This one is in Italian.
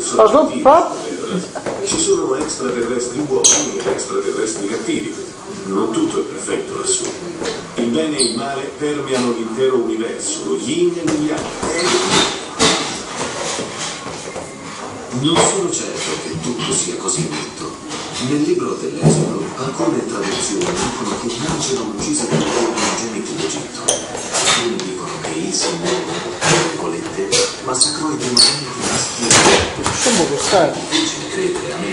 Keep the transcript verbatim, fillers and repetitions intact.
soggetti ci sono extraterrestri buoni ed extraterrestri cattivi. Non tutto è perfetto lassù. Il bene e il male permeano l'intero universo, lo yin e lo yang. Non sono certo che tutto sia così netto. Nel libro dell'Esodo alcune traduzioni dicono che nascano uccise dai primogeniti d'Egitto. Alcuni dicono che il Signore, tra virgolette, massacrò i primogeniti maschi. Lasciamo passare. Difficile credere a me